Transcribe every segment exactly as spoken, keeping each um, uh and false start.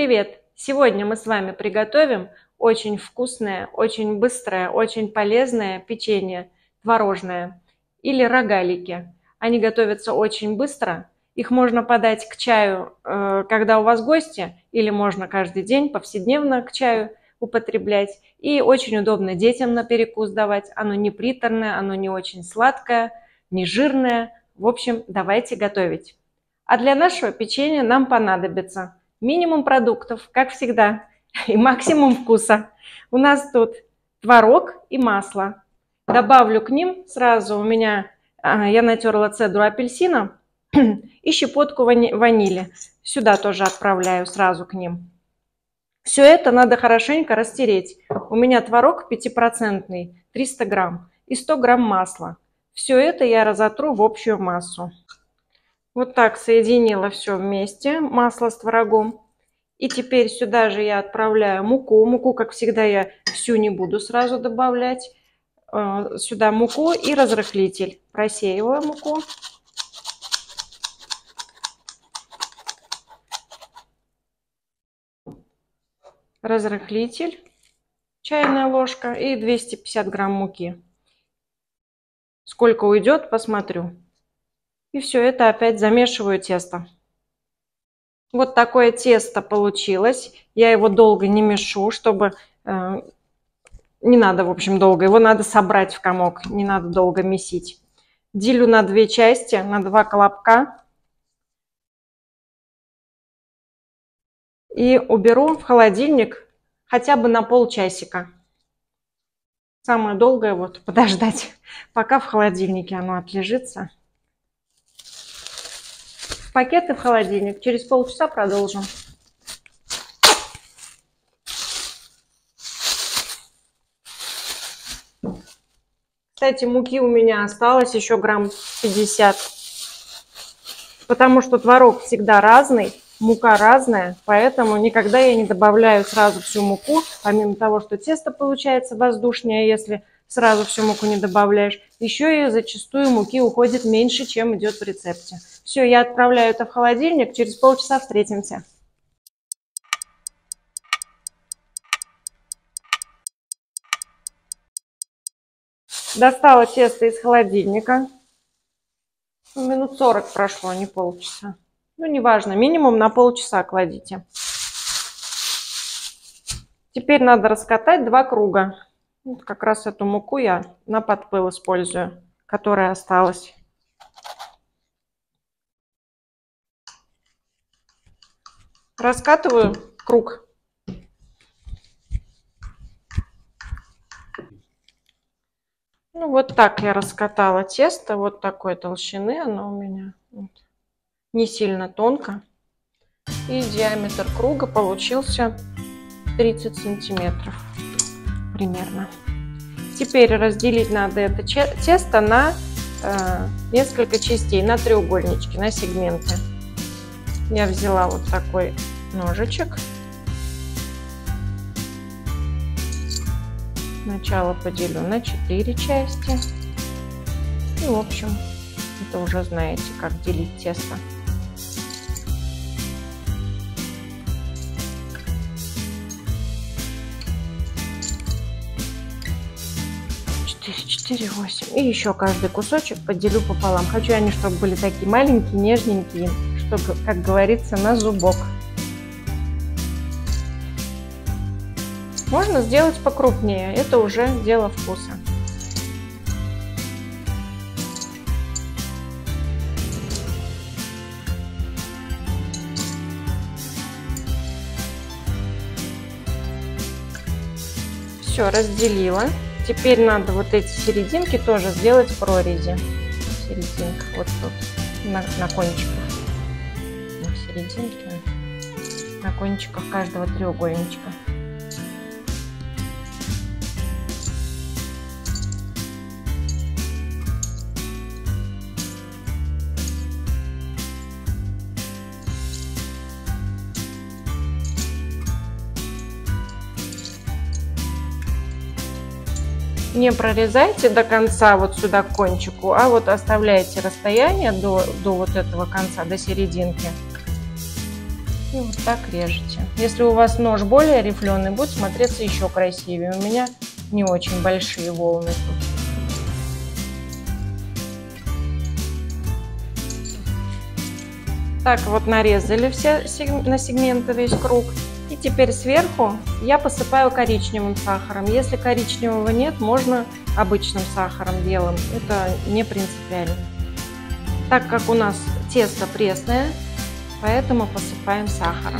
привет! Сегодня мы с вами приготовим очень вкусное, очень быстрое, очень полезное печенье творожное или рогалики. Они готовятся очень быстро. Их можно подать к чаю, когда у вас гости, или можно каждый день повседневно к чаю употреблять. И очень удобно детям на перекус давать. Оно не приторное, оно не очень сладкое, не жирное. В общем, давайте готовить. А для нашего печенья нам понадобится минимум продуктов, как всегда, и максимум вкуса. У нас тут творог и масло. Добавлю к ним сразу, у меня, я натерла цедру апельсина и щепотку ванили. Сюда тоже отправляю сразу к ним. Все это надо хорошенько растереть. У меня творог пятипроцентный, триста грамм, и сто грамм масла. Все это я разотру в общую массу. Вот так соединила все вместе, масло с творогом. И теперь сюда же я отправляю муку. Муку, как всегда, я всю не буду сразу добавлять. Сюда муку и разрыхлитель. Просеиваю муку. Разрыхлитель, чайная ложка и двести пятьдесят грамм муки. Сколько уйдет, посмотрю. И все это опять замешиваю тесто. Вот такое тесто получилось. Я его долго не мешу, чтобы... Э, не надо, в общем, долго. Его надо собрать в комок, не надо долго месить. Делю на две части, на два колобка. И уберу в холодильник хотя бы на полчасика. Самое долгое вот подождать, пока в холодильнике оно отлежится. Пакеты в холодильник. Через полчаса продолжим. Кстати, муки у меня осталось еще грамм пятьдесят. Потому что творог всегда разный, мука разная, поэтому никогда я не добавляю сразу всю муку. Помимо того, что тесто получается воздушнее, если сразу всю муку не добавляешь, еще и зачастую муки уходит меньше, чем идет в рецепте. Все, я отправляю это в холодильник, через полчаса встретимся. Достала тесто из холодильника. Минут сорок прошло, не полчаса. Ну, неважно, минимум на полчаса кладите. Теперь надо раскатать два круга. Вот как раз эту муку я на подпыл использую, которая осталась. Раскатываю круг. Ну, вот так я раскатала тесто, вот такой толщины оно у меня. Вот. Не сильно тонко. И диаметр круга получился тридцать сантиметров примерно. Теперь разделить надо это тесто на э, несколько частей, на треугольнички, на сегменты. Я взяла вот такой ножичек. Сначала поделю на четыре части. И, в общем, это уже знаете, как делить тесто. четыре, четыре, восемь. И еще каждый кусочек поделю пополам. Хочу они, чтобы были такие маленькие, нежненькие, чтобы, как говорится, на зубок. Можно сделать покрупнее, это уже дело вкуса. Все, разделила. Теперь надо вот эти серединки тоже сделать прорези. Серединка вот тут, на, на кончиках. На серединке, на кончиках каждого треугольничка. Не прорезайте до конца вот сюда к кончику, а вот оставляете расстояние до, до вот этого конца, до серединки. И вот так режете. Если у вас нож более рифленый, будет смотреться еще красивее. У меня не очень большие волны тут. Так вот нарезали все на сегменты весь круг. И теперь сверху я посыпаю коричневым сахаром. Если коричневого нет, можно обычным сахаром белым. Это не принципиально. Так как у нас тесто пресное, поэтому посыпаем сахаром.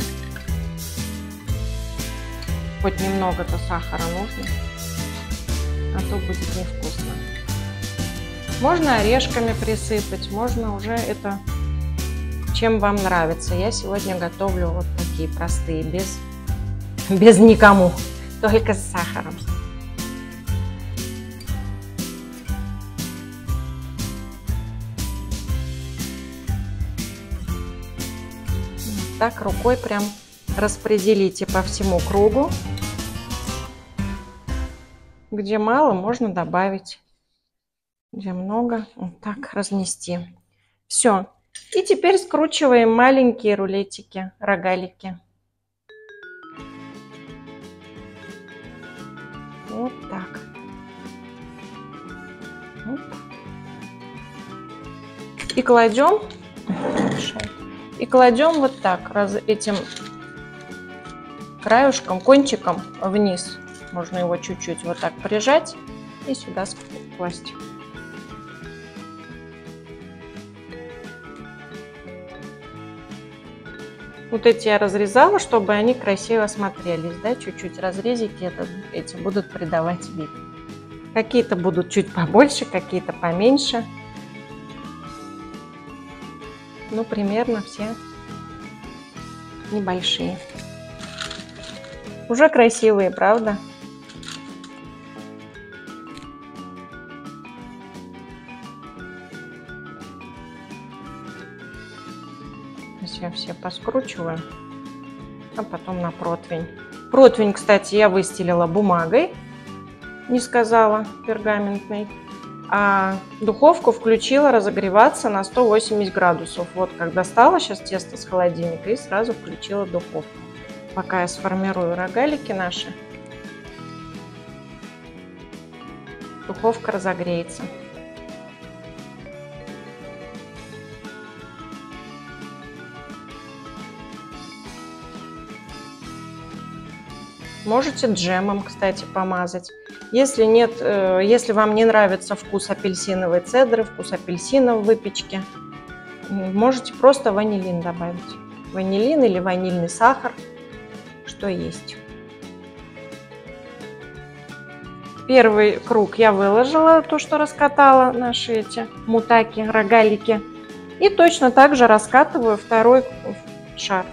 Хоть немного-то сахара нужно, а то будет невкусно. Можно орешками присыпать, можно уже это, чем вам нравится. Я сегодня готовлю вот такие простые, без, без никому, только с сахаром. Так рукой прям распределите по всему кругу. Где мало, можно добавить. Где много, вот так разнести. Все. И теперь скручиваем маленькие рулетики, рогалики. Вот так. Оп. И кладем, и кладем вот так, раз этим краюшком, кончиком вниз. Можно его чуть-чуть вот так прижать и сюда класть. Вот эти я разрезала, чтобы они красиво смотрелись, да, чуть-чуть разрезики это, эти будут придавать вид. Какие-то будут чуть побольше, какие-то поменьше. Ну, примерно все небольшие. Уже красивые, правда? Я все поскручиваю, а потом на противень. Противень, кстати, я выстелила бумагой, не сказала, пергаментной, а духовку включила разогреваться на сто восемьдесят градусов. Вот как достала сейчас тесто с холодильника и сразу включила духовку. Пока я сформирую рогалики наши, духовка разогреется. Можете джемом, кстати, помазать. Если нет, э, если вам не нравится вкус апельсиновой цедры, вкус апельсина в выпечке, можете просто ванилин добавить. Ванилин или ванильный сахар, что есть. Первый круг я выложила, то, что раскатала, наши эти мутаки, рогалики. И точно так же раскатываю второй шар.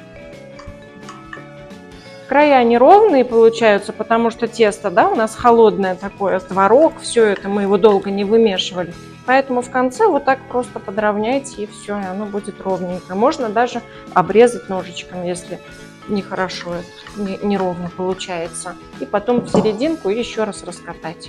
Края неровные получаются, потому что тесто, да, у нас холодное такое, творог, все это, мы его долго не вымешивали. Поэтому в конце вот так просто подровняйте, и все, и оно будет ровненько. Можно даже обрезать ножичком, если нехорошо, неровно получается. И потом в серединку еще раз раскатать.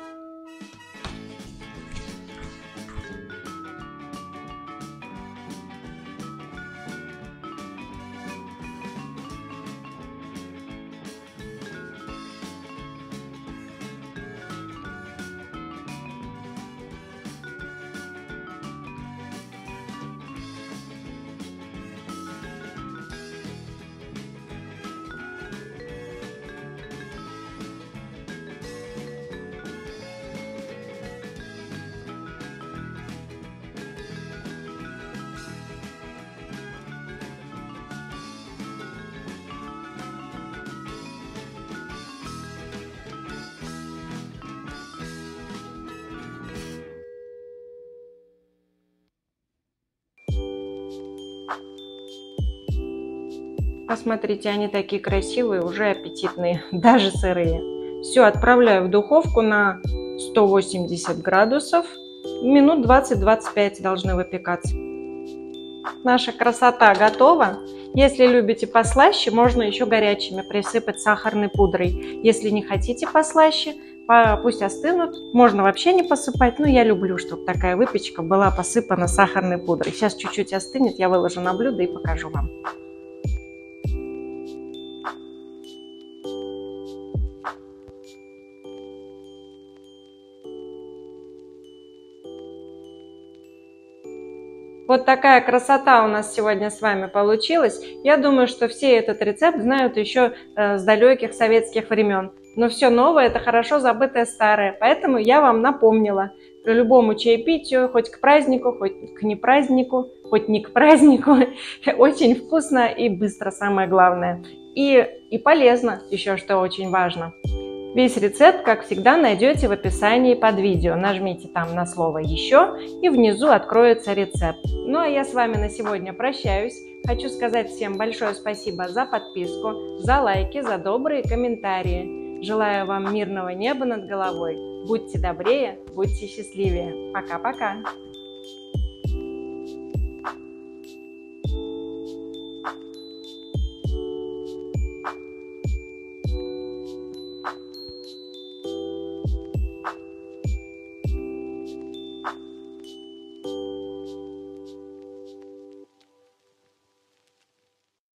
Посмотрите, они такие красивые, уже аппетитные, даже сырые. Все, отправляю в духовку на сто восемьдесят градусов. Минут двадцать-двадцать пять должны выпекаться. Наша красота готова. Если любите послаще, можно еще горячими присыпать сахарной пудрой. Если не хотите послаще, пусть остынут. Можно вообще не посыпать, но я люблю, чтобы такая выпечка была посыпана сахарной пудрой. Сейчас чуть-чуть остынет, я выложу на блюдо и покажу вам. Вот такая красота у нас сегодня с вами получилась. Я думаю, что все этот рецепт знают еще э, с далеких советских времен. Но все новое – это хорошо забытое старое, поэтому я вам напомнила. К любому чаепитию, хоть к празднику, хоть к не празднику, хоть не к празднику. Очень вкусно и быстро, самое главное. И, и полезно, еще что очень важно. Весь рецепт, как всегда, найдете в описании под видео. Нажмите там на слово «Еще» и внизу откроется рецепт. Ну а я с вами на сегодня прощаюсь. Хочу сказать всем большое спасибо за подписку, за лайки, за добрые комментарии. Желаю вам мирного неба над головой. Будьте добрее, будьте счастливее. Пока-пока!